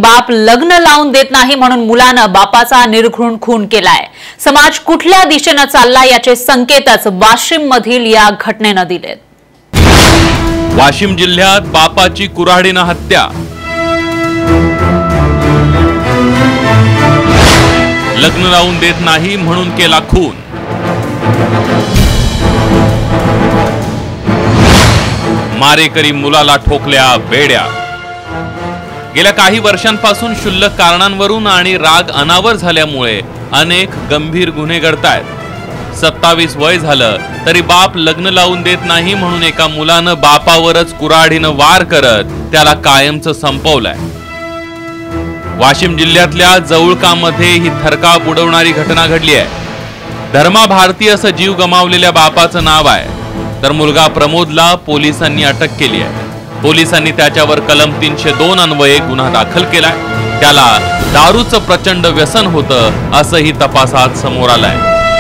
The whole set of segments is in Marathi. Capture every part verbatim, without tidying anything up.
बाप लग्न लावून देत नाही म्हणून मुलानं बापाचा निर्घृण खून केलाय। समाज कुठल्या दिशेने चालला याचे संकेतच वाशिम मधील या घटनेने दिलेत। वाशिम जिल्ह्यात बापाची कुऱ्हाडीने हत्या, लग्न लावून देत नाही म्हणून केला खून। मारेकरी मुलाला ठोकल्या बेड्या। गेल्या काही वर्षांपासून क्षुल्लक कारणांवरून आणि राग अनावर झाल्यामुळे अनेक गंभीर गुन्हे घडतायत। सत्तावीस वय झालं तरी बाप लग्न लावून देत नाही म्हणून एका मुलानं बापावरच कुऱ्हाडीनं वार करत त्याला कायमचं संपवलंय। वाशिम जिल्ह्यातल्या जवळकामध्ये ही थरकाप उडवणारी घटना घडली आहे। धर्मा भारती असं जीव गमावलेल्या बापाचं नाव आहे, तर मुलगा प्रमोदला पोलिसांनी अटक केली आहे। पोलिसांनी त्याच्यावर कलम तीनशे दोन अन्वये गुन्हा दाखल केलाय। त्याला दारूचं प्रचंड व्यसन होतं असंही तपासात समोर आलंय।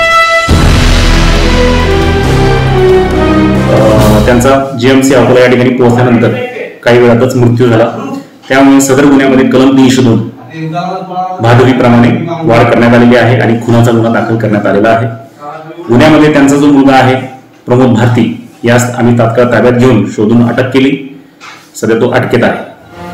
त्यांचा जीएमसी अकोला या ठिकाणी पोहोचल्यानंतर काही वेळातच मृत्यू झाला। त्यामुळे सदर गुन्ह्यामध्ये कलम तीनशे दोन भादवीप्रमाणे वाढ करण्यात आलेली आहे आणि खुनाचा गुन्हा दाखल करण्यात आलेला आहे। गुन्ह्यामध्ये त्यांचा जो मुलगा आहे प्रमोद भारती यास आम्ही तात्काळ ताब्यात घेऊन शोधून अटक केली। सध्या तो अटकेत आहे।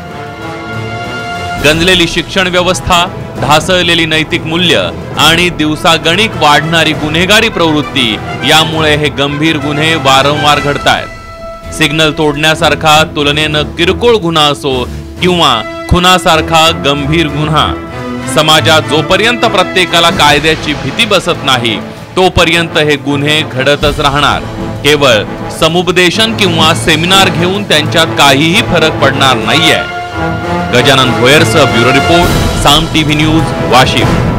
गंजलेली शिक्षण व्यवस्था, ढासळलेली नैतिक मूल्य आणि दिवसागणिक वाढणारी गुन्हेगारी प्रवृत्ती यामुळे हे गंभीर गुन्हे वारंवार घडतायत। सिग्नल तोडण्यासारखा तुलनेनं किरकोळ गुन्हा असो किंवा खुनासारखा गंभीर गुन्हा, समाजात जोपर्यंत प्रत्येकाला कायद्याची भीती बसत नाही तोपर्यंत हे गुन्हे घडतच राहणार। केवळ समुपदेशन किंवा सेमिनार घेऊन त्यांच्यात काहीही फरक पडणार नाहीये। गजानन भोयरसह bureau report, Saam TV news, Washim.